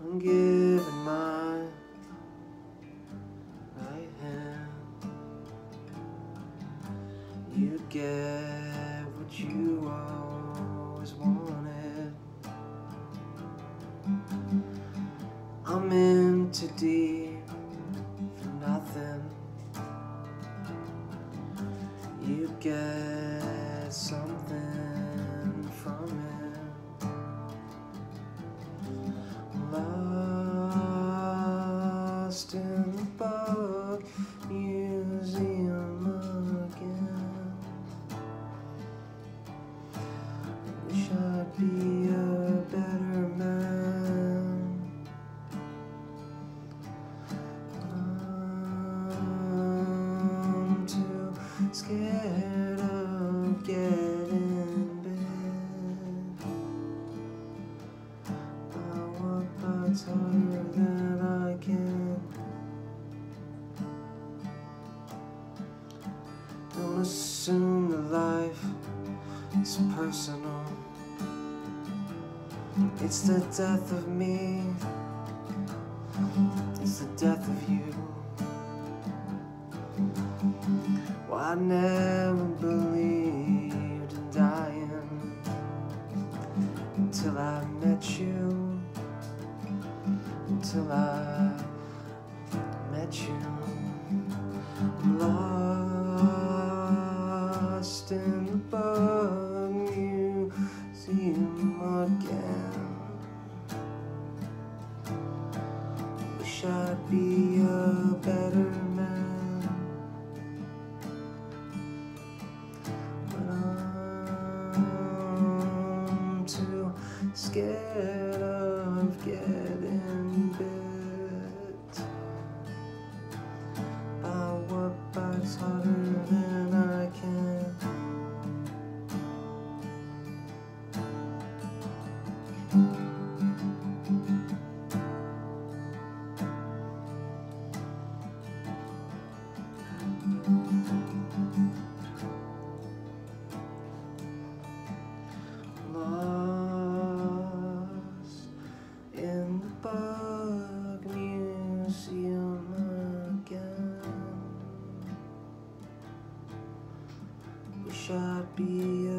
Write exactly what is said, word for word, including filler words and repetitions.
I'm giving my right hand. You get what you always wanted. I'm in too deep for nothing. You get something from it. Lost in the bug museum again. Wish I'd be a better man. I'm too scared of getting bit by what bites harder than I can. Don't assume that life is personal. It's the death of me. It's the death of you. Well, I never believed in dying until I met you. Until I met you. I'm lost in the bug museum again. Wish I'd be a better man, but I'm too scared of getting bit by what bites harder than I can. Lost in the bug museum again. Wish I'd be a